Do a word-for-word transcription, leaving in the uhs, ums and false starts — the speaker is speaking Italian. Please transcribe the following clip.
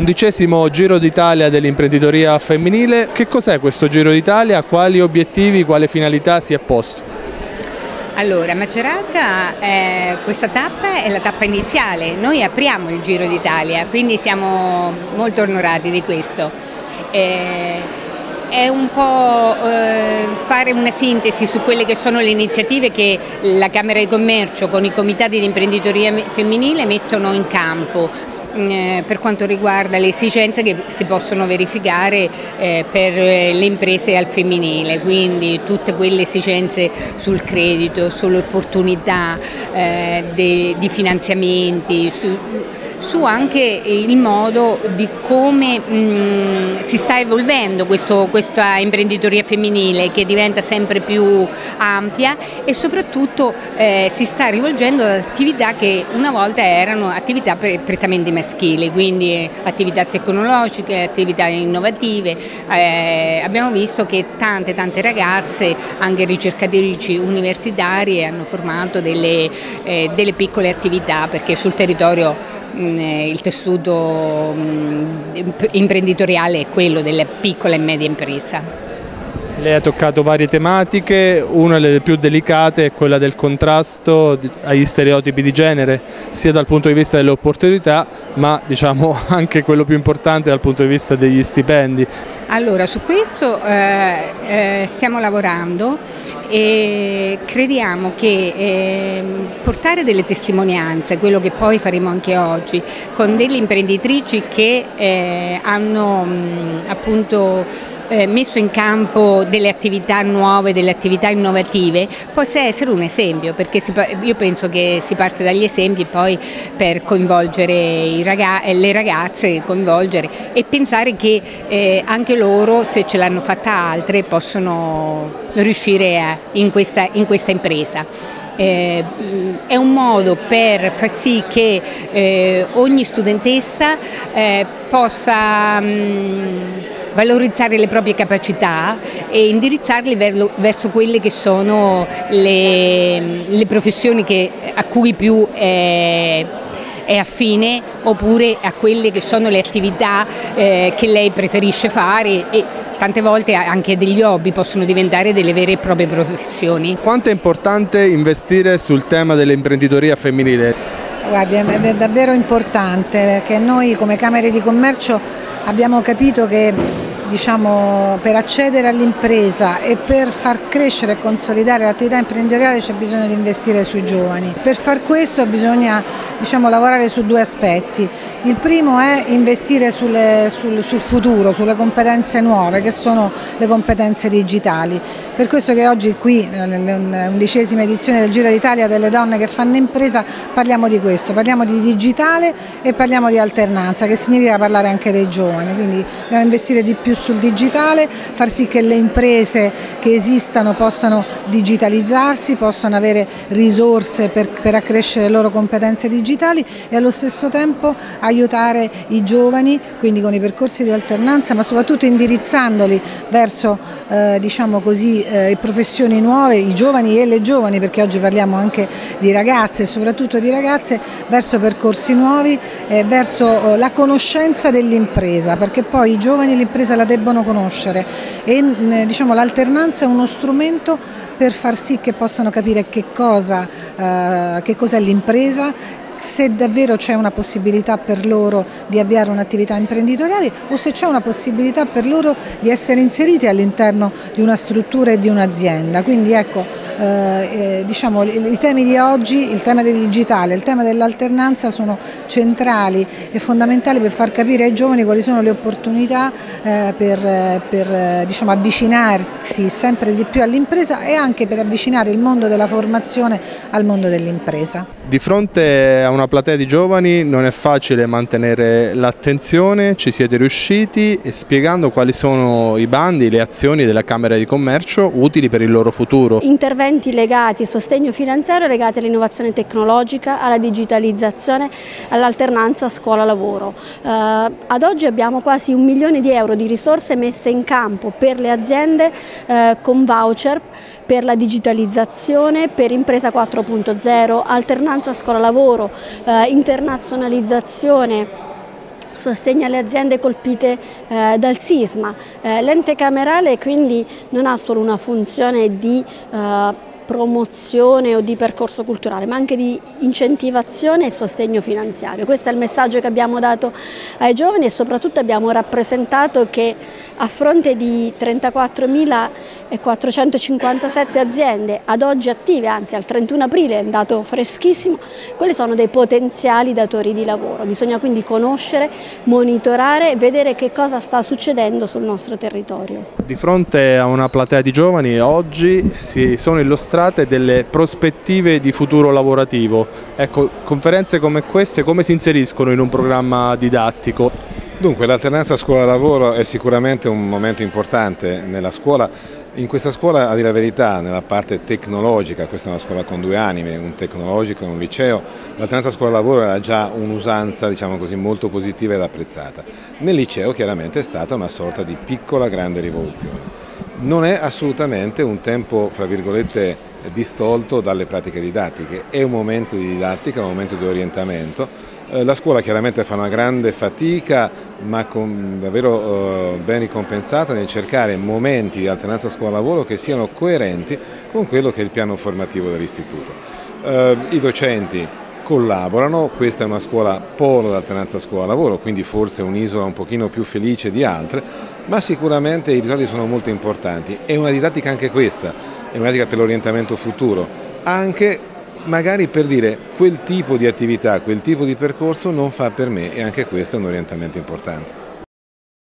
Undicesimo Giro d'Italia dell'imprenditoria femminile. Che cos'è questo Giro d'Italia? Quali obiettivi, quale finalità si è posto? Allora, Macerata, eh, questa tappa è la tappa iniziale, noi apriamo il Giro d'Italia, quindi siamo molto onorati di questo. Eh, È un po' eh, fare una sintesi su quelle che sono le iniziative che la Camera di Commercio con i comitati di imprenditoria femminile mettono in campo eh, per quanto riguarda le esigenze che si possono verificare eh, per le imprese al femminile, quindi tutte quelle esigenze sul credito, sulle opportunità eh, de, di finanziamenti, su, su anche il modo di come mh, si sta evolvendo questo, questa imprenditoria femminile che diventa sempre più ampia e soprattutto eh, si sta rivolgendo ad attività che una volta erano attività prettamente maschili, quindi attività tecnologiche, attività innovative. Eh, abbiamo visto che tante tante ragazze, anche ricercatrici universitarie, hanno formato delle, eh, delle piccole attività perché sul territorio il tessuto imprenditoriale è quello della piccola e media impresa. Lei ha toccato varie tematiche, una delle più delicate è quella del contrasto agli stereotipi di genere, sia dal punto di vista delle opportunità, ma diciamo anche quello più importante dal punto di vista degli stipendi. Allora, su questo eh, eh, stiamo lavorando e crediamo che eh, portare delle testimonianze, quello che poi faremo anche oggi, con delle imprenditrici che eh, hanno mh, appunto eh, messo in campo delle attività nuove, delle attività innovative, possa essere un esempio, perché si, io penso che si parte dagli esempi poi per coinvolgere i ragazzi, le ragazze, coinvolgere e pensare che eh, anche loro, se ce l'hanno fatta altre, possono riuscire a, in, questa, in questa impresa. Eh, è un modo per far sì che eh, ogni studentessa eh, possa mh, valorizzare le proprie capacità e indirizzarle ver verso quelle che sono le, le professioni che, a cui più è, è affine, oppure a quelle che sono le attività eh, che lei preferisce fare e tante volte anche degli hobby possono diventare delle vere e proprie professioni. Quanto è importante investire sul tema dell'imprenditoria femminile? Guardi, è davvero importante perché noi come Camere di Commercio abbiamo capito che, diciamo, per accedere all'impresa e per far crescere e consolidare l'attività imprenditoriale c'è bisogno di investire sui giovani. Per far questo bisogna, diciamo, lavorare su due aspetti. Il primo è investire sulle, sul, sul futuro, sulle competenze nuove, che sono le competenze digitali. Per questo che oggi qui, nell'undicesima edizione del Giro d'Italia delle donne che fanno impresa, parliamo di questo, parliamo di digitale e parliamo di alternanza, che significa parlare anche dei giovani, quindi dobbiamo investire di più sul digitale, far sì che le imprese che esistano possano digitalizzarsi, possano avere risorse per, per accrescere le loro competenze digitali e allo stesso tempo aiutare i giovani, quindi con i percorsi di alternanza, ma soprattutto indirizzandoli verso eh, diciamo così, eh, professioni nuove, i giovani e le giovani, perché oggi parliamo anche di ragazze e soprattutto di ragazze, verso percorsi nuovi, eh, verso eh, la conoscenza dell'impresa, perché poi i giovani l'impresa la debbono conoscere e eh, diciamo, l'alternanza è uno strumento per far sì che possano capire che cosa, eh, che cos'è l'impresa, se davvero c'è una possibilità per loro di avviare un'attività imprenditoriale o se c'è una possibilità per loro di essere inseriti all'interno di una struttura e di un'azienda. Quindi ecco, eh, eh, diciamo, i, i temi di oggi, il tema del digitale, il tema dell'alternanza sono centrali e fondamentali per far capire ai giovani quali sono le opportunità eh, per, per diciamo, avvicinarsi sempre di più all'impresa e anche per avvicinare il mondo della formazione al mondo dell'impresa. Di fronte a una platea di giovani non è facile mantenere l'attenzione, ci siete riusciti e spiegando quali sono i bandi, le azioni della Camera di Commercio utili per il loro futuro. Interventi legati al sostegno finanziario, legati all'innovazione tecnologica, alla digitalizzazione, all'alternanza scuola-lavoro. Eh, ad oggi abbiamo quasi un milione di euro di risorse messe in campo per le aziende eh, con voucher, per la digitalizzazione, per impresa quattro punto zero, alternanza scuola-lavoro, eh, internazionalizzazione sostegno alle aziende colpite eh, dal sisma. Eh, l'ente camerale quindi non ha solo una funzione di eh, promozione o di percorso culturale, ma anche di incentivazione e sostegno finanziario. Questo è il messaggio che abbiamo dato ai giovani e soprattutto abbiamo rappresentato che a fronte di trentaquattromilaquattrocentocinquantasette aziende ad oggi attive, anzi al trentuno aprile è un dato freschissimo, quelli sono dei potenziali datori di lavoro. Bisogna quindi conoscere, monitorare e vedere che cosa sta succedendo sul nostro territorio. Di fronte a una platea di giovani oggi si sono illustrate delle prospettive di futuro lavorativo. Ecco, conferenze come queste come si inseriscono in un programma didattico? Dunque, l'alternanza scuola-lavoro è sicuramente un momento importante nella scuola. In questa scuola, a dire la verità, nella parte tecnologica, questa è una scuola con due anime, un tecnologico e un liceo, l'alternanza scuola-lavoro era già un'usanza, diciamo così, molto positiva ed apprezzata. Nel liceo chiaramente è stata una sorta di piccola grande rivoluzione. Non è assolutamente un tempo, fra virgolette, distolto dalle pratiche didattiche, è un momento di didattica, un momento di orientamento. La scuola chiaramente fa una grande fatica, ma con, davvero eh, ben ricompensata nel cercare momenti di alternanza scuola-lavoro che siano coerenti con quello che è il piano formativo dell'istituto. Eh, I docenti collaborano, questa è una scuola polo d'alternanza scuola-lavoro, quindi forse un'isola un pochino più felice di altre, ma sicuramente i risultati sono molto importanti. È una didattica anche questa, è una didattica per l'orientamento futuro, anche magari per dire quel tipo di attività, quel tipo di percorso non fa per me, e anche questo è un orientamento importante.